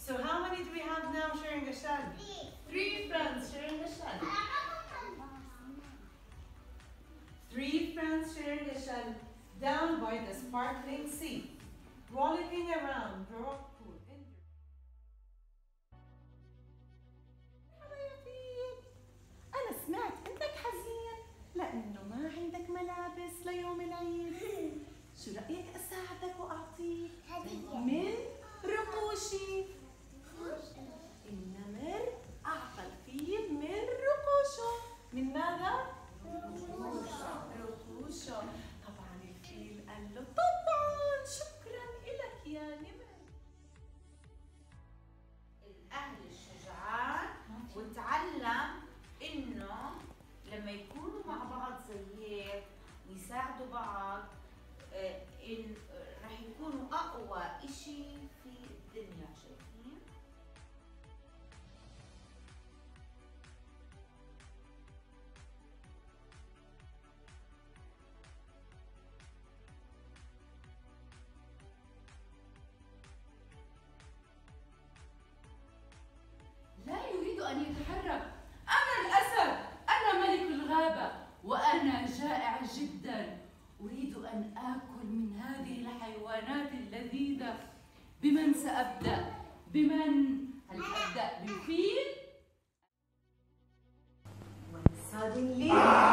So how many do we have now sharing a shell? Three friends sharing a shell. Three friends sharing a shell down by the sparkling sea, rollicking around the rock pool. أنا سمعت إنك حزين لأنه ما عندك ملابس ليوم العيد. شو رأيك أساعدك وأعطيك هدية من رقوشي؟ النمر أعطى الفيل من رقوشه. من ماذا؟ رقوشه. طبعا الفيل قال له طبعا شكرا إلك يا نمر. الأهل الشجعان وتعلم إنه لما يكونوا مع بعض زي هيك ويساعدوا بعض إن رح يكونوا أقوى إشي في الدنيا. شايفين؟ لا يريد أن يتحرك. أنا الأسد، أنا ملك الغابة، وأنا جائع جدا. أريد أن آكل من هذه الحيوانات اللذيذة. بمن سأبدأ؟ هل أبدأ بالفيل؟ Suddenly